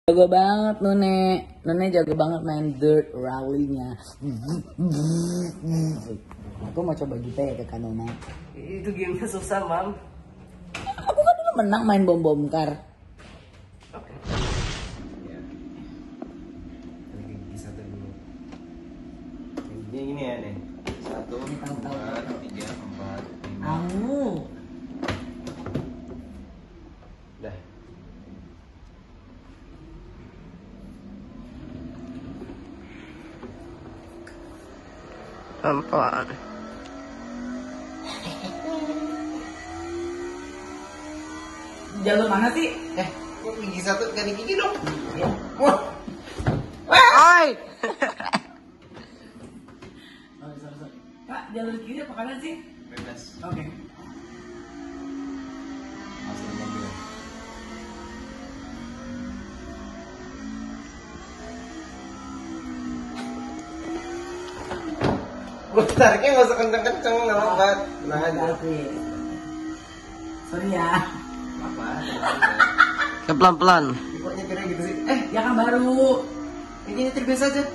Jago banget None jago banget main dirt rally-nya. Aku mau coba gitu ya ke Kanona. Itu gamenya susah, Mam. Aku kan dulu menang main bom kar. Oke. Ya. Gigi satu dulu. Gini ya nih. 1, 2, 3, 4, 5. Kamu. Dah. Pelan-pelan. Jalur mana sih? Kok gigi satu ganti gigi dong? Ya. Wah. Hai. Sorry. Kak, jalur kiri apa kanan sih? Bebas. Oke. Masuk mobil. Gue tariknya nggak usah kenceng-kenceng, nggak apa-apa. Tenang aja. Sorry ya. Apa? Ya pelan-pelan. Kok nyetirnya gitu sih? Ya kan baru. Ini nyetir biasa aja.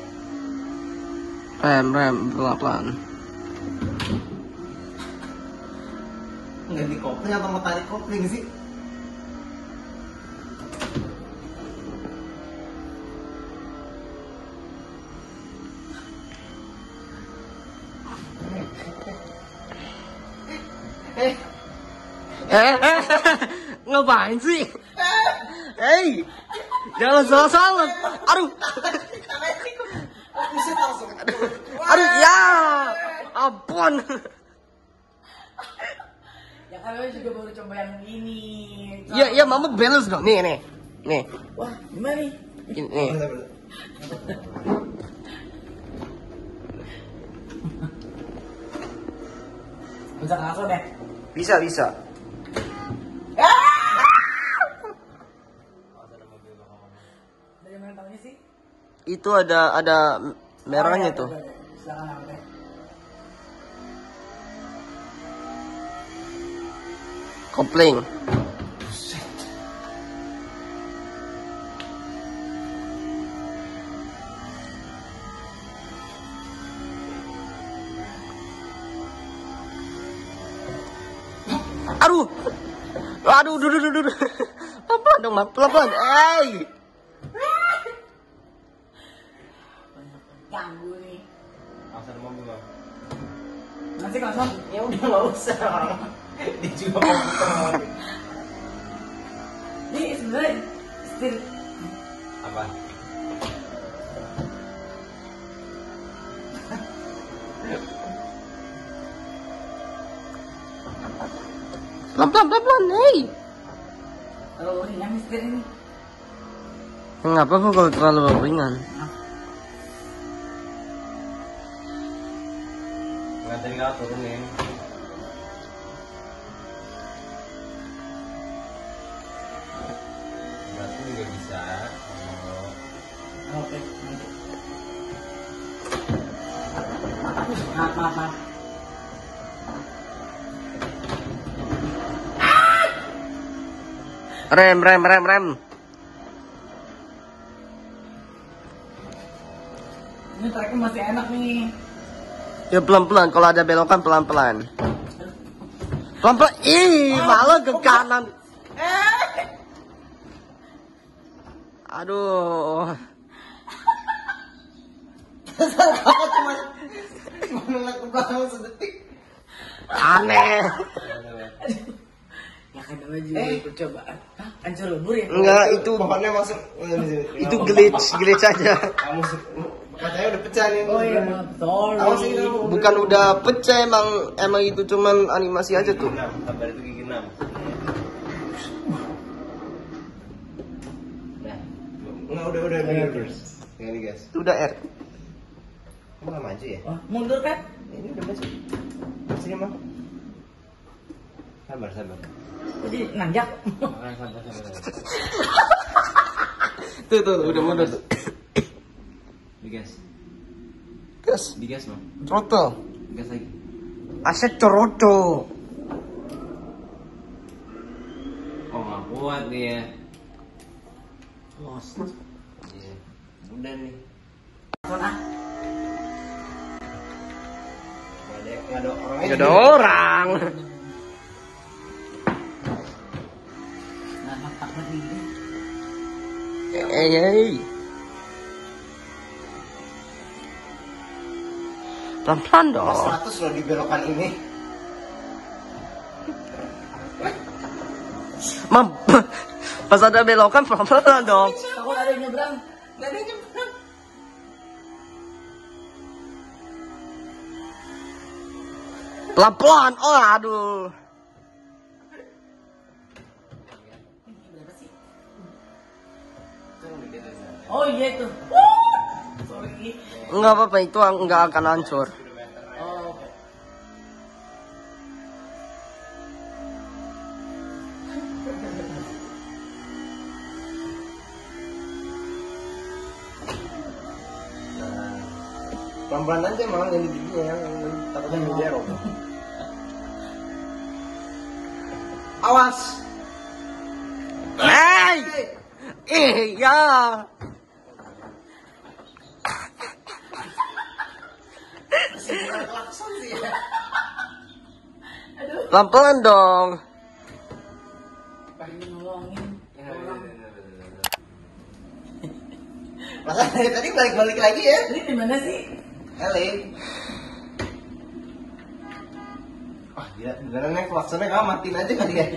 Rem, pelan-pelan. Nggak di kopling atau mau tarik kopling sih? Ngapain sih? Hei, jangan salah-salah. Aduh, Buset langsung. aduh ya, ampun. Ya kan lo juga baru coba yang ini. Ya, mama balance dong. Nih. Wah, gimana nih? Nih. Bisa langsung deh. Bisa. Dari mana tahunya sih? Itu ada merahnya tuh. Silakan apa deh. Kopling. Aduh, duh. Pelan-pelan dong, Mam. Pelan-pelan. Ganggu nih. Langsung ada mobil bang. Nanti langsung. Ya udah nggak usah. Dia juga mau putar. Ini sebenarnya setir. Apa? Pelan-pelan. Hei. Kalau ringan nih setir ini. Ngapa kok kalau terlalu ringan? Nggak tadi kau turunin. Berarti juga bisa. Oke. Maaf. Rem. Ini tracknya masih enak nih. Ya pelan-pelan. Kalau ada belokan pelan-pelan. Pelan-pelan. Ih, malah ke kanan. Aduh. Kamu cuma nolak ke belakang sedetik. Aneh. Ya kan namanya juga percobaan. Hah? Hancur lebur ya? Enggak, itu Pohonnya masuk. itu glitch aja. Kamu katanya udah pecah nih. Oh iya maaf, sorry. Awas ini kamu. Bukan udah pecah, emang itu cuman animasi aja tuh. 6, kabar itu gigi 6. Nah, udah. Tinggal digas. Itu udah R. Kamu nggak maju ya? Oh, mundur kan? Ini udah maju. Sini mah. Sabar. Jadi nanjak. Sabar. Tuh, udah mundur tuh. Digas. Gas. Digas mah. Throttle. Digas lagi. Aset coroto. Oh nggak kuat dia. Iya. Udah nih. Mana? Nggak ada orang. Gak ada orang. Nah, tak berdiri. Pelan-pelan dong. 100 loh di belokan ini. Mam, pas ada belokan pelan-pelan dong. Aku ada yang nyebrang. Nggak ada yang nyebrang. Pelan-pelan. Oh, aduh. Oh iya itu. Sorry. Enggak apa-apa, itu enggak akan hancur. Oh, oke. Pelan-pelan aja emang yang giginya yang takutnya ngejerok. Awas. Hey! Ya. Masih bukan klakson sih ya. Pelan-pelan dong. Pengen nolongin orang. Masa dari tadi balik-balik lagi ya? Ini di mana sih? Elin. Wah gila, beneran nih klaksonnya kamu matiin aja kali ya.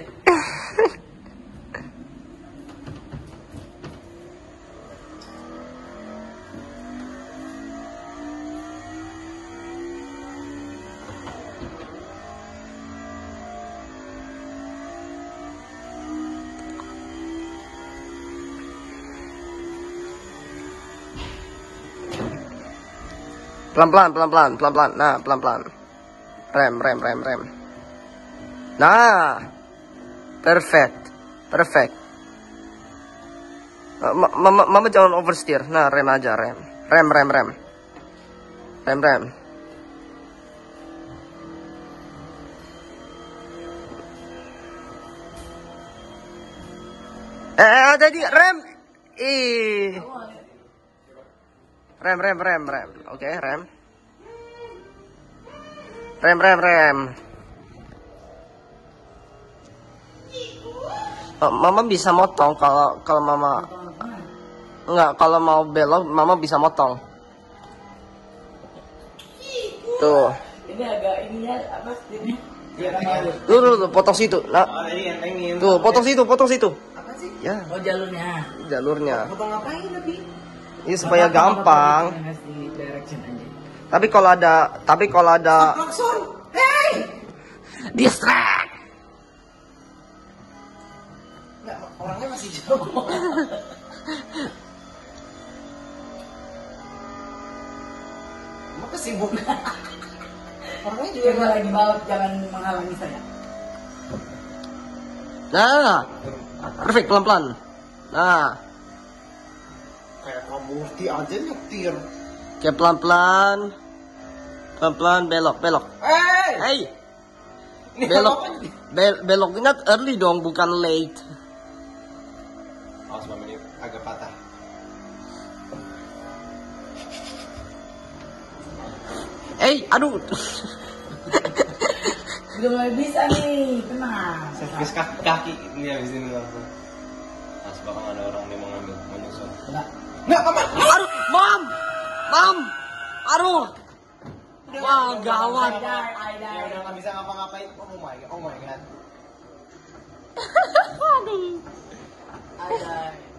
Pelan-pelan, pelan-pelan, pelan-pelan. Nah, pelan-pelan. Rem. Nah. Perfect. Mama jangan oversteer. Nah, rem aja, rem. Rem. Tadi rem. Rem. Oke, rem. Rem. Mama bisa motong kalau mama enggak, kalau mau belok mama bisa motong. Tuh. Ini agak ininya apa sih? Tuh, potong situ. Nah, Oh tadi entengin. tuh, potong situ. Apa sih? Ya, Oh jalurnya. Potong ngapain tapi? ini supaya gampang. Ngasih direction aja. Tapi kalau ada Klakson. Hey! distract. Enggak, orangnya masih jauh. Emang kesibuk. Orangnya juga Coba lagi balap, jangan menghalangi saya. Nah, perfect, pelan-pelan. Nah, kayak kamu ngerti aja nyetir. kayak pelan-pelan, belok. Hey! Ini Belok, apa? beloknya early dong, bukan late. Awas Mama, ini agak patah. Aduh. Udah mulai bisa nih, tenang. Servis kaki ini habis ini langsung. Mas bakal ada orang yang mau ngambil menyusul. Enggak. Enggak, Mama. Aduh, Mam. Aduh. Wah, gawat. Ya udah nggak bisa ngapa-ngapain. Oh my god. Ada.